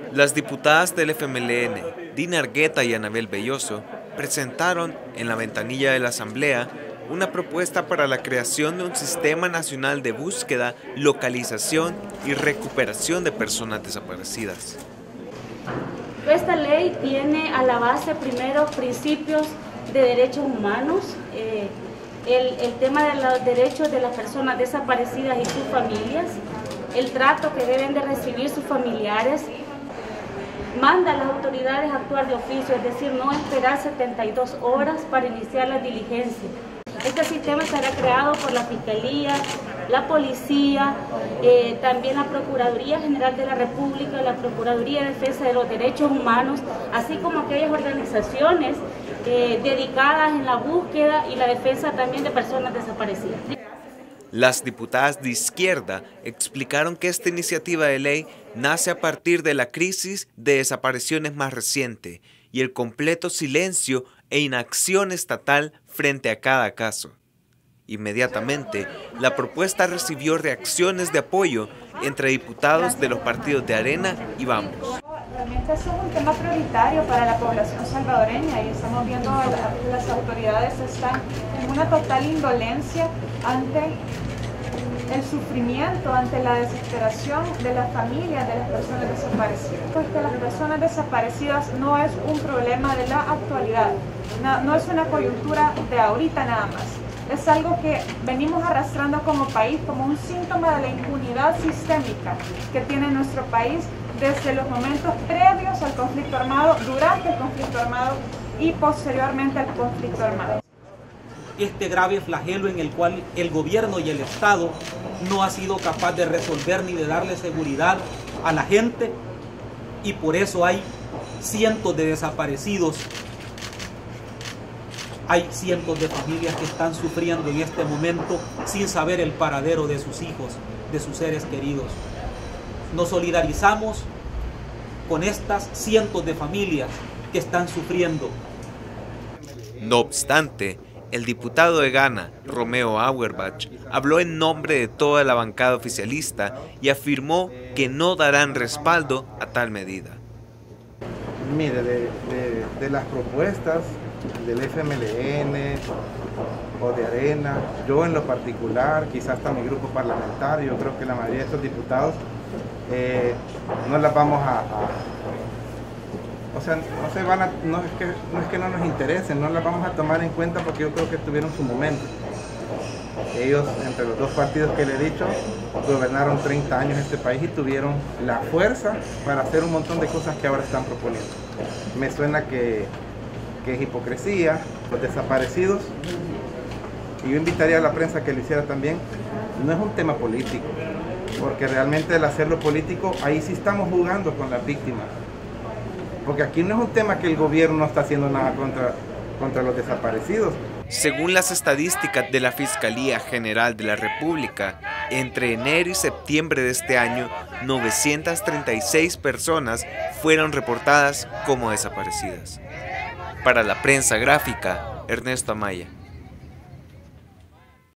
Las diputadas del FMLN, Dina Argueta y Anabel Belloso, presentaron en la ventanilla de la Asamblea una propuesta para la creación de un sistema nacional de búsqueda, localización y recuperación de personas desaparecidas. Esta ley tiene a la base primero principios de derechos humanos, el tema de los derechos de las personas desaparecidas y sus familias, el trato que deben de recibir sus familiares, manda a las autoridades a actuar de oficio, es decir, no esperar 72 horas para iniciar la diligencia. Este sistema será creado por la Fiscalía, la Policía, también la Procuraduría General de la República, la Procuraduría de Defensa de los Derechos Humanos, así como aquellas organizaciones dedicadas en la búsqueda y la defensa también de personas desaparecidas. Las diputadas de izquierda explicaron que esta iniciativa de ley nace a partir de la crisis de desapariciones más reciente y el completo silencio e inacción estatal frente a cada caso. Inmediatamente, la propuesta recibió reacciones de apoyo entre diputados de los partidos de Arena y Vamos. Realmente eso es un tema prioritario para la población salvadoreña y estamos viendo que las autoridades están en una total indolencia ante el sufrimiento, ante la desesperación de las familias de las personas desaparecidas. Porque las personas desaparecidas no es un problema de la actualidad, no es una coyuntura de ahorita nada más. Es algo que venimos arrastrando como país, como un síntoma de la impunidad sistémica que tiene nuestro país desde los momentos previos al conflicto armado, durante el conflicto armado y posteriormente al conflicto armado. Este grave flagelo en el cual el gobierno y el Estado no ha sido capaz de resolver ni de darle seguridad a la gente, y por eso hay cientos de desaparecidos, hay cientos de familias que están sufriendo en este momento sin saber el paradero de sus hijos, de sus seres queridos. Nos solidarizamos con estas cientos de familias que están sufriendo. No obstante, el diputado de Ghana, Romeo Auerbach, habló en nombre de toda la bancada oficialista y afirmó que no darán respaldo a tal medida. Mire, de las propuestas del FMLN o de Arena, yo en lo particular, quizás hasta mi grupo parlamentario, yo creo que la mayoría de estos diputados no las vamos o sea, no es que no nos interesen, no las vamos a tomar en cuenta porque yo creo que tuvieron su momento. Ellos, entre los dos partidos que le he dicho, gobernaron 30 años este país y tuvieron la fuerza para hacer un montón de cosas que ahora están proponiendo. Me suena que es hipocresía. Los desaparecidos, y yo invitaría a la prensa que lo hiciera también, no es un tema político, porque realmente el hacerlo político, ahí sí estamos jugando con las víctimas. Porque aquí no es un tema que el gobierno no está haciendo nada contra los desaparecidos. Según las estadísticas de la Fiscalía General de la República, entre enero y septiembre de este año, 936 personas fueron reportadas como desaparecidas. Para la prensa gráfica, Ernesto Amaya.